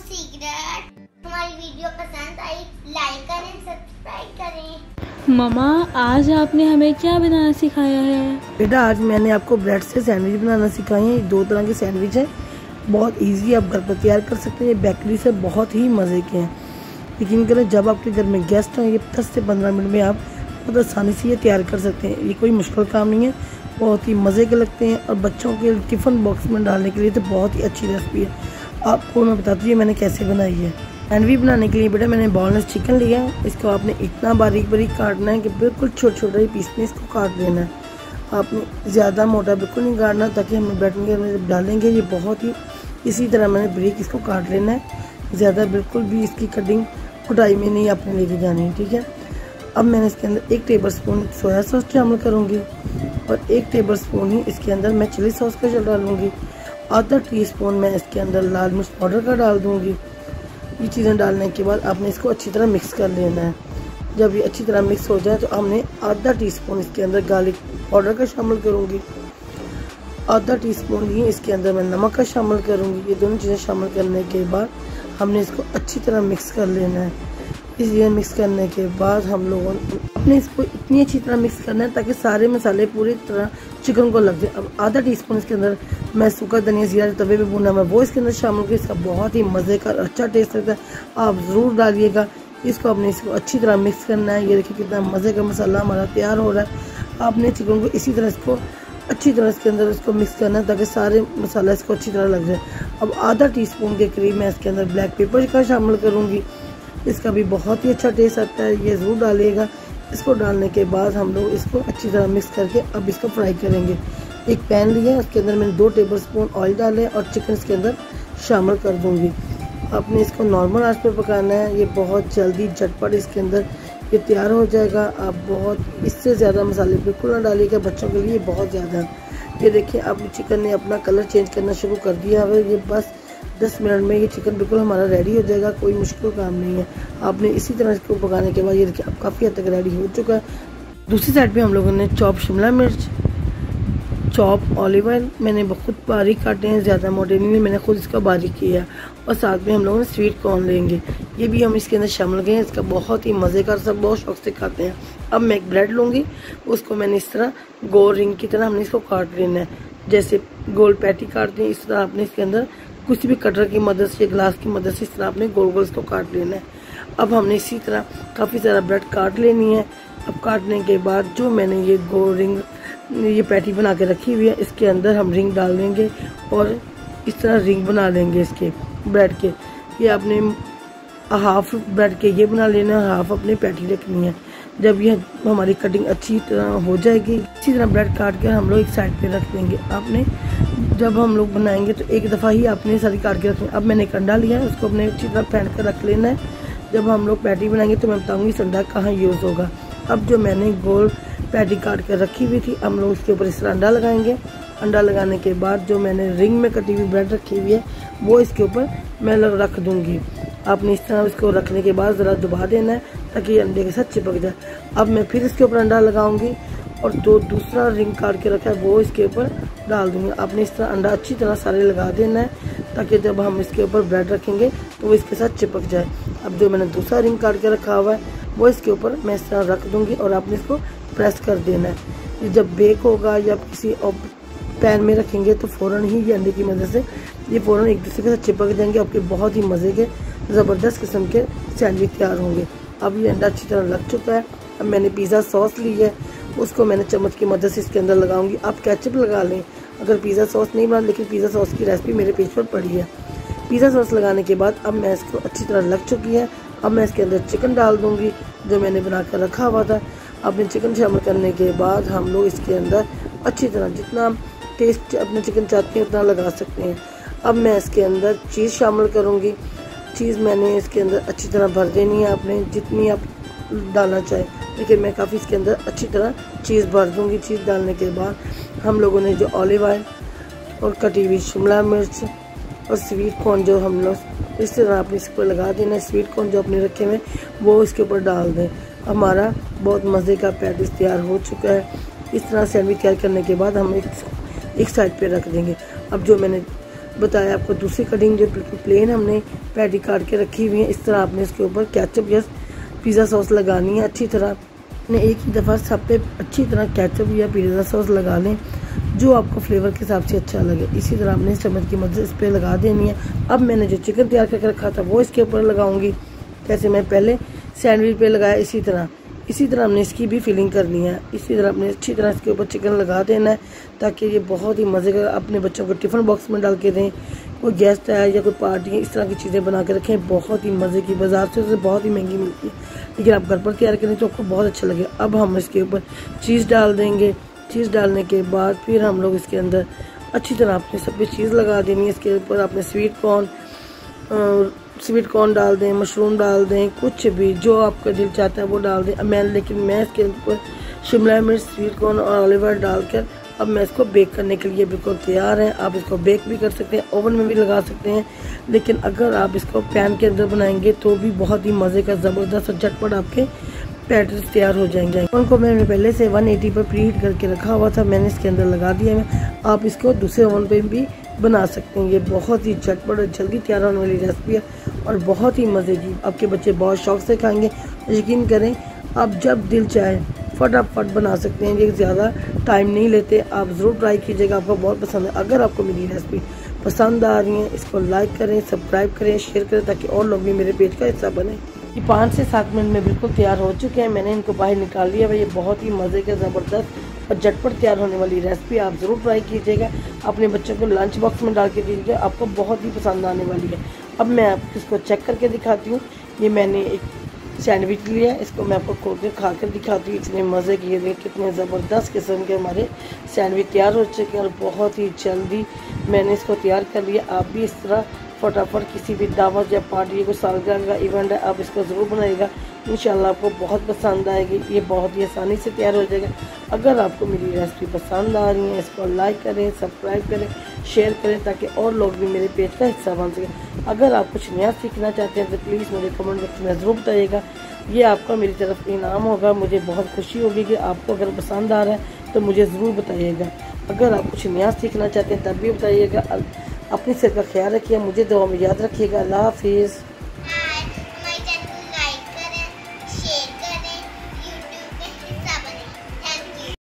Secret. हमारी video पसंद आई, like करें, सब्सक्राइब करें। मम्मा, आज आपने हमें क्या बनाना सिखाया है? बेटा, आज मैंने आपको ब्रेड से सैंडविच बनाना सिखाए हैं। दो तरह के सैंडविच हैं, बहुत इजी, आप घर पर तैयार कर सकते हैं। ये बेकरी से बहुत ही मज़े के हैं। यकीन करें, जब आपके घर में गेस्ट हैं, ये 10 से 15 मिनट में आप बहुत आसानी से ये तैयार कर सकते हैं। ये कोई मुश्किल काम नहीं है, बहुत ही मज़े के लगते हैं और बच्चों के टिफ़िन बॉक्स में डालने के लिए तो बहुत ही अच्छी रेसिपी है। आपको मैं बताती हूँ मैंने कैसे बनाई है। सैंडविच बनाने के लिए बेटा मैंने बोनलेस चिकन लिया है। इसको आपने इतना बारीक बारीक काटना है कि बिल्कुल छोटे छोटे पीस में इसको काट देना है। आपने ज़्यादा मोटा बिल्कुल नहीं काटना, ताकि हम ब्रेड में जब डालेंगे ये बहुत ही इसी तरह मैंने बारीक इसको काट लेना है। ज़्यादा बिल्कुल भी इसकी कटिंग कुटाई में नहीं आपने लेके जानी है, ठीक है। अब मैंने इसके अंदर 1 टेबलस्पून सोया सॉस शामिल करूँगी और 1 टेबलस्पून ही इसके अंदर मैं चिली सॉस का डालूँगी। आधा टीस्पून मैं इसके अंदर लाल मिर्च पाउडर का डाल दूँगी। ये चीज़ें डालने के बाद आपने इसको अच्छी तरह मिक्स कर लेना है। जब ये अच्छी तरह मिक्स हो जाए तो हमने आधा टीस्पून इसके अंदर गार्लिक पाउडर का शामिल करूँगी। आधा टीस्पून ही इसके अंदर मैं नमक का शामिल करूँगी। ये दोनों चीज़ें शामिल करने के बाद हमने इसको अच्छी तरह मिक्स कर लेना है। इसलिए मिक्स करने के बाद हम लोगों ने इसको इतनी अच्छी तरह मिक्स करना है ताकि सारे मसाले पूरी तरह चिकन को लग जाए। अब आधा टीस्पून इसके अंदर मैं सूखा धनिया जीरा तवे पे भुना मैं वो इसके अंदर शामिल किया। इसका बहुत ही मज़े का अच्छा टेस्ट लगता है, आप ज़रूर डालिएगा। इसको आपने इसको अच्छी तरह मिक्स करना है। ये देखिए कितना मज़े का मसाला हमारा तैयार हो रहा है। आपने चिकन को इसी तरह इसको अच्छी तरह इसके अंदर इसको मिक्स करना है ताकि सारे मसाला इसको अच्छी तरह लग जाए। अब आधा टीस्पून के करीब मैं इसके अंदर ब्लैक पेपर का शामिल करूँगी। इसका भी बहुत ही अच्छा टेस्ट आता है, ये ज़रूर डालिएगा। इसको डालने के बाद हम लोग इसको अच्छी तरह मिक्स करके अब इसको फ्राई करेंगे। एक पैन लिया, उसके अंदर मैंने 2 टेबलस्पून ऑयल डाले और चिकन इसके अंदर शामिल कर दूंगी। आपने इसको नॉर्मल आंच पर पकाना है। ये बहुत जल्दी झटपट इसके अंदर ये तैयार हो जाएगा। आप बहुत इससे ज़्यादा मसाले बिल्कुल ना डालिएगा, बच्चों के लिए बहुत ज़्यादा। ये देखिए अब चिकन ने अपना कलर चेंज करना शुरू कर दिया है। ये बस 10 मिनट में ये चिकन बिल्कुल हमारा रेडी हो जाएगा, कोई मुश्किल काम नहीं है। आपने इसी तरह इसको पकाने के बाद ये देखिए अब काफ़ी हद तक रेडी हो चुका है। दूसरी साइड पे हम लोगों ने चॉप शिमला मिर्च, चॉप ऑलिव ऑयल मैंने बहुत बारीक काटे हैं, ज़्यादा मोटे नहीं, मैंने खुद इसका बारीक किया। और साथ में हम लोगों ने स्वीट कॉर्न लेंगे, ये भी हम इसके अंदर शामिल गए हैं। इसका बहुत ही मज़े का, सब बहुत शौक से खाते हैं। अब मैं एक ब्रेड लूँगी, उसको मैंने इस तरह गोल रिंग की तरह हमने इसको काट लेना है। जैसे गोल पैटी काटते हैं इस तरह आपने इसके अंदर किसी भी कटर की मदद से, ग्लास की मदद से इस तरह आपने गोल गोल इसको काट लेना है। अब हमने इसी तरह काफ़ी सारा ब्रेड काट लेनी है। अब काटने के बाद जो मैंने ये गोल रिंग ये पैटी बना के रखी हुई है, इसके अंदर हम रिंग डाल देंगे और इस तरह रिंग बना लेंगे इसके ब्रेड के। ये आपने हाफ ब्रेड के ये बना लेना है, हाफ अपनी पैटी रखनी है। जब ये हमारी कटिंग अच्छी तरह हो जाएगी, इसी तरह ब्रेड काट कर हम लोग एक साइड पे रख देंगे। आपने जब हम लोग बनाएंगे तो एक दफ़ा ही आपने सारी काट के रखनी है। अब मैंने एक अंडा लिया है, उसको अपने अच्छी तरह फेंट कर रख लेना है। जब हम लोग पैटी बनाएंगे तो मैं बताऊँगी इस अंडा कहाँ यूज़ होगा। अब जो मैंने गोल पैटी काट कर रखी हुई थी, हम लोग उसके ऊपर इस तरह अंडा लगाएंगे। अंडा लगाने के बाद जो मैंने रिंग में कटी हुई ब्रेड रखी हुई है वो इसके ऊपर मैं रख दूँगी। आपने इस तरह इसको रखने के बाद ज़रा दबा देना है ताकि अंडे के साथ चिपक जाए। अब मैं फिर इसके ऊपर अंडा लगाऊंगी और जो दूसरा रिंग काट के रखा है वो इसके ऊपर डाल दूँगी। आपने इस तरह अंडा अच्छी तरह सारे लगा देना है ताकि जब हम इसके ऊपर ब्रेड रखेंगे तो वो इसके साथ चिपक जाए। अब जो मैंने दूसरा रिंग काट के रखा हुआ है वो इसके ऊपर मैं इस तरह रख दूँगी और आपने इसको प्रेस कर देना है। ये जब बेक होगा या किसी पैन में रखेंगे तो फ़ौरन ही ये अंडे की मदद से ये फ़ौरन एक दूसरे के साथ चिपक जाएंगे। आपके बहुत ही मज़े के ज़बरदस्त किस्म के सैंडविच तैयार होंगे। अब ये अंडा अच्छी तरह लग चुका है। अब मैंने पिज़्ज़ा सॉस ली है, उसको मैंने चम्मच की मदद से इसके अंदर लगाऊंगी। आप केचप लगा लें अगर पिज़्ज़ा सॉस नहीं बना, लेकिन पिज़्ज़ा सॉस की रेसिपी मेरे पेज पर पड़ी है। पिज़्ज़ा सॉस लगाने के बाद अब मैं इसको अच्छी तरह लग चुकी है। अब मैं इसके अंदर चिकन डाल दूँगी जो मैंने बना कर रखा हुआ था। अपने चिकन शामिल करने के बाद हम लोग इसके अंदर अच्छी तरह जितना टेस्ट अपने चिकन चाहते हैं उतना लगा सकते हैं। अब मैं इसके अंदर चीज़ शामिल करूँगी। चीज़ मैंने इसके अंदर अच्छी तरह भर देनी है, आपने जितनी आप डालना चाहें, लेकिन मैं काफ़ी इसके अंदर अच्छी तरह चीज़ भर दूँगी। चीज़ डालने के बाद हम लोगों ने जो ऑलिव ऑयल और कटी हुई शिमला मिर्च और स्वीट कॉर्न जो हम लोग इस तरह आपने इस पर लगा देना है। स्वीट कॉर्न जो अपने रखे हुए वो इसके ऊपर डाल दें। हमारा बहुत मज़े का पैटिस तैयार हो चुका है। इस तरह सैंडविच तैयार करने के बाद हम एक साइड पे रख देंगे। अब जो मैंने बताया आपको दूसरी कटिंग जो बिल्कुल प्लेन हमने पैटी काट के रखी हुई है। इस तरह आपने इसके ऊपर केचप या पिज़्ज़ा सॉस लगानी है। अच्छी तरह आपने एक ही दफ़ा सब पे अच्छी तरह केचप या पिज़्ज़ा सॉस लगा लें जो आपको फ्लेवर के हिसाब से अच्छा लगे। इसी तरह आपने चम्मच की मदद इस पर लगा देनी है। अब मैंने जो चिकन तैयार करके रखा था वो इसके ऊपर लगाऊंगी, जैसे मैं पहले सैंडविच पे लगाया। इसी तरह हमने इसकी भी फिलिंग करनी है। इसी तरह आपने अच्छी तरह इसके ऊपर चिकन लगा देना है ताकि ये बहुत ही मज़े का अपने बच्चों को टिफ़िन बॉक्स में डाल के दें। कोई गेस्ट आया या कोई पार्टी है, इस तरह की चीज़ें बना के रखें। बहुत ही मज़े की, बाजार से उसे बहुत ही महंगी मिलती है, लेकिन आप घर पर तैयार करें तो आपको बहुत अच्छा लगेगा। अब हम इसके ऊपर चीज़ डाल देंगे। चीज़ डालने के बाद फिर हम लोग इसके अंदर अच्छी तरह आपने सब पे चीज़ लगा देनी है। इसके ऊपर आपने स्वीट कॉर्न डाल दें, मशरूम डाल दें, कुछ भी जो आपका दिल चाहता है वो डाल दें। लेकिन मैं इसके ऊपर शिमला मिर्च, स्वीट कॉर्न और ऑलिव ऑयल डालकर अब मैं इसको बेक करने के लिए बिल्कुल तैयार है। आप इसको बेक भी कर सकते हैं, ओवन में भी लगा सकते हैं, लेकिन अगर आप इसको पैन के अंदर बनाएंगे तो भी बहुत ही मज़े का ज़बरदस्त और झटपट आपके पैटीज तैयार हो जाएंगे। उनको मैंने पहले से 180 पर प्रीहीट करके रखा हुआ था, मैंने इसके अंदर लगा दिया है। आप इसको दूसरे ओवन पे भी बना सकते हैं। ये बहुत ही झटपट और जल्दी तैयार होने वाली रेसिपी है और बहुत ही मज़े की। आपके बच्चे बहुत शौक से खाएंगे। यकीन करें, आप जब दिल चाहे फटाफट बना सकते हैं। ये ज़्यादा टाइम नहीं लेते। आप ज़रूर ट्राई कीजिएगा, आपको बहुत पसंद है। अगर आपको मेरी रेसिपी पसंद आ रही है, इसको लाइक करें, सब्सक्राइब करें, शेयर करें ताकि और लोग भी मेरे पेज का हिस्सा बने। ये 5 से 7 मिनट में बिल्कुल तैयार हो चुके हैं। मैंने इनको बाहर निकाल लिया है। ये बहुत ही मज़े का ज़बरदस्त और झटपट तैयार होने वाली रेसिपी आप ज़रूर ट्राई कीजिएगा। अपने बच्चों को लंच बॉक्स में डाल के दीजिएगा, आपको बहुत ही पसंद आने वाली है। अब मैं आपको इसको चेक करके दिखाती हूँ। ये मैंने एक सैंडविच लिया, इसको मैं आपको खोल के खा कर दिखाती हूँ। इतने मज़े की, ये कितने ज़बरदस्त किस्म के हमारे सैंडविच तैयार हो चुके हैं और बहुत ही जल्दी मैंने इसको तैयार कर लिया। आप भी इस तरह फटाफट किसी भी दावत या पार्टी को सालगिरह का इवेंट है, आप इसको ज़रूर बनाइएगा। इंशाल्लाह आपको बहुत पसंद आएगी। ये बहुत ही आसानी से तैयार हो जाएगा। अगर आपको मेरी रेसिपी पसंद आ रही है, इसको लाइक करें, सब्सक्राइब करें, शेयर करें ताकि और लोग भी मेरे पेज का हिस्सा बन सकें। अगर आप कुछ नया सीखना चाहते हैं तो प्लीज़ मुझे कमेंट बॉक्स में ज़रूर बताइएगा। ये आपका मेरी तरफ इनाम होगा। मुझे बहुत खुशी होगी कि आपको अगर पसंद आ रहा है तो मुझे ज़रूर बताइएगा। अगर आप कुछ नया सीखना चाहते हैं तब भी बताइएगा। अपनी सेहत का ख्याल रखिए, मुझे दुआ में याद रखिएगा। अल्लाह हाफिज़।